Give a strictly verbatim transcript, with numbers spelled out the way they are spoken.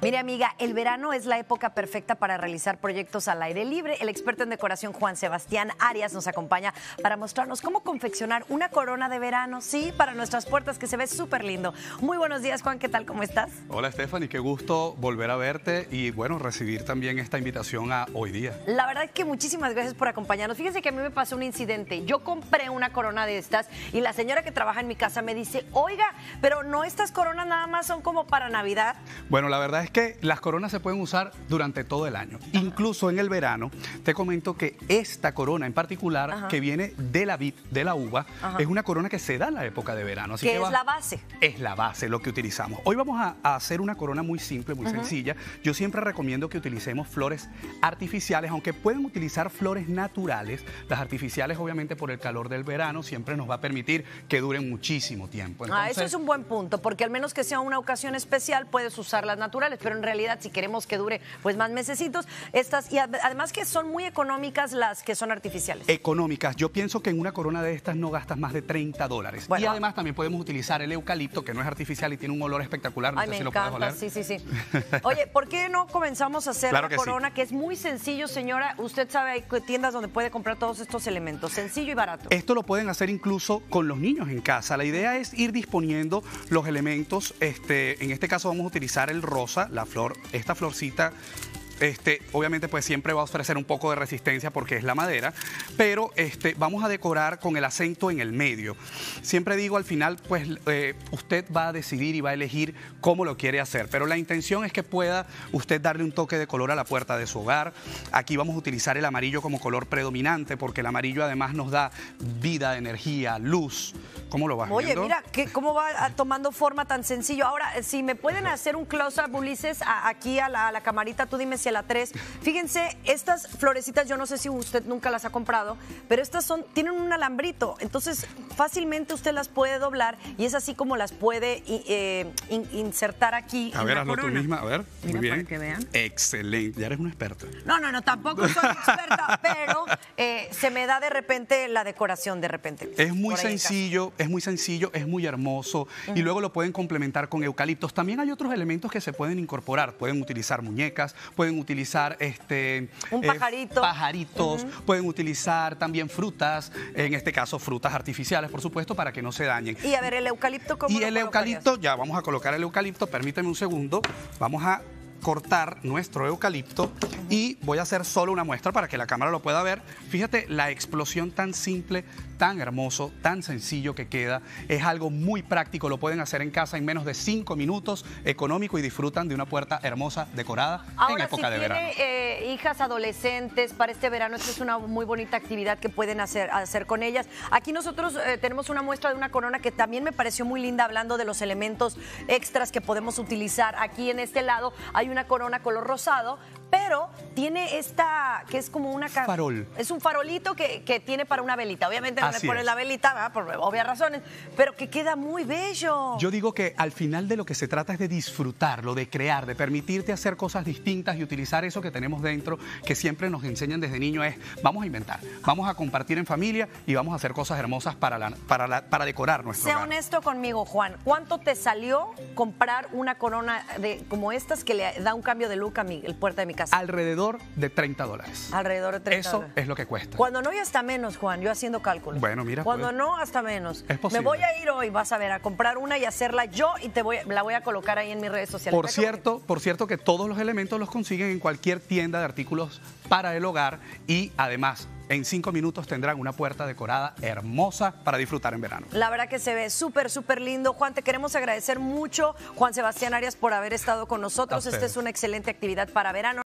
Mire, amiga, el verano es la época perfecta para realizar proyectos al aire libre. El experto en decoración Juan Sebastián Arias nos acompaña para mostrarnos cómo confeccionar una corona de verano, sí, para nuestras puertas, que se ve súper lindo. Muy buenos días, Juan, ¿qué tal? ¿Cómo estás? Hola, Stephanie, qué gusto volver a verte y, bueno, recibir también esta invitación a Hoy Día. La verdad es que muchísimas gracias por acompañarnos. Fíjense que a mí me pasó un incidente. Yo compré una corona de estas y la señora que trabaja en mi casa me dice, oiga, pero no, estas coronas nada más son como para Navidad. Bueno, la verdad es que las coronas se pueden usar durante todo el año. Ajá. Incluso en el verano. Te comento que esta corona en particular, Ajá. que viene de la vid, de la uva, Ajá. es una corona que se da en la época de verano. Así ¿Qué que es va, la base? Es la base, lo que utilizamos. Hoy vamos a, a hacer una corona muy simple, muy uh-huh. sencilla. Yo siempre recomiendo que utilicemos flores artificiales, aunque pueden utilizar flores naturales. Las artificiales, obviamente, por el calor del verano, siempre nos va a permitir que duren muchísimo tiempo. Entonces, ah, eso es un buen punto, porque al menos que sea una ocasión especial, puedes usar las naturales, pero en realidad, si queremos que dure pues más mesecitos, estas, y además que son muy económicas las que son artificiales. Económicas. Yo pienso que en una corona de estas no gastas más de treinta dólares. Bueno, y además también podemos utilizar el eucalipto, que no es artificial y tiene un olor espectacular. No ay, sé me si encanta, lo puedes oler. sí, sí, sí. Oye, ¿por qué no comenzamos a hacer claro la que corona? Sí. Que es muy sencillo, señora. Usted sabe, hay tiendas donde puede comprar todos estos elementos, sencillo y barato. Esto lo pueden hacer incluso con los niños en casa. La idea es ir disponiendo los elementos. Este, en este caso vamos a utilizar el rosa, la flor, esta florcita. Este, obviamente pues siempre va a ofrecer un poco de resistencia porque es la madera, pero este, vamos a decorar con el acento en el medio. Siempre digo, al final pues eh, usted va a decidir y va a elegir cómo lo quiere hacer, pero la intención es que pueda usted darle un toque de color a la puerta de su hogar. Aquí vamos a utilizar el amarillo como color predominante porque el amarillo además nos da vida, energía, luz. ¿Cómo lo vas Oye, viendo? mira, ¿qué, cómo va tomando forma tan sencillo? Ahora, si me pueden hacer un close-up, Ulises, a, aquí a la, a la camarita, tú dime si a la tres. Fíjense, estas florecitas, yo no sé si usted nunca las ha comprado, pero estas son, tienen un alambrito, entonces fácilmente usted las puede doblar y es así como las puede eh, in, insertar aquí. A en ver, la hazlo corona. tú misma, a ver, mira, muy bien. para que vean. Excelente, ya eres una experta. No, no, no, tampoco soy experta, pero eh, se me da de repente la decoración, de repente. Es muy sencillo, es muy sencillo, es muy hermoso uh-huh. y luego lo pueden complementar con eucaliptos. También hay otros elementos que se pueden incorporar. Pueden utilizar muñecas, pueden utilizar este un pajarito. Eh, pajaritos, uh-huh. pueden utilizar también frutas, en este caso frutas artificiales, por supuesto, para que no se dañen. Y a ver, el eucalipto, ¿cómo Y lo el eucalipto, ya vamos a colocar el eucalipto, permíteme un segundo, vamos a cortar nuestro eucalipto uh-huh. y voy a hacer solo una muestra para que la cámara lo pueda ver. Fíjate la explosión tan simple, tan hermoso, tan sencillo que queda. Es algo muy práctico, lo pueden hacer en casa en menos de cinco minutos, económico, y disfrutan de una puerta hermosa, decorada. Ahora, en época si de tiene, verano. Eh, hijas adolescentes para este verano, esta es una muy bonita actividad que pueden hacer, hacer con ellas. Aquí nosotros eh, tenemos una muestra de una corona que también me pareció muy linda, hablando de los elementos extras que podemos utilizar. Aquí en este lado hay una corona color rosado, pero tiene esta, que es como una... Farol. Es un farolito que, que tiene para una velita. Obviamente no Así le pones es. la velita, ¿verdad? Por obvias razones, pero que queda muy bello. Yo digo que al final de lo que se trata es de disfrutarlo, de crear, de permitirte hacer cosas distintas y utilizar eso que tenemos dentro, que siempre nos enseñan desde niño, es vamos a inventar, vamos a compartir en familia y vamos a hacer cosas hermosas para, la, para, la, para decorar nuestro Sea hogar. honesto conmigo, Juan. ¿Cuánto te salió comprar una corona de, como estas que le da un cambio de look a mi, el puerta de mi casa? Alrededor de treinta dólares. Alrededor de treinta Eso dólares. es lo que cuesta. Cuando no, y hasta menos, Juan, yo haciendo cálculos. Bueno, mira. Cuando pues, no, hasta menos. Es posible. Me voy a ir hoy, vas a ver, a comprar una y hacerla yo y te voy, la voy a colocar ahí en mis redes sociales. Por cierto, por cierto que todos los elementos los consiguen en cualquier tienda de artículos para el hogar y además en cinco minutos tendrán una puerta decorada hermosa para disfrutar en verano. La verdad que se ve súper, súper lindo. Juan, te queremos agradecer mucho, Juan Sebastián Arias, por haber estado con nosotros. Esta es una excelente actividad para verano.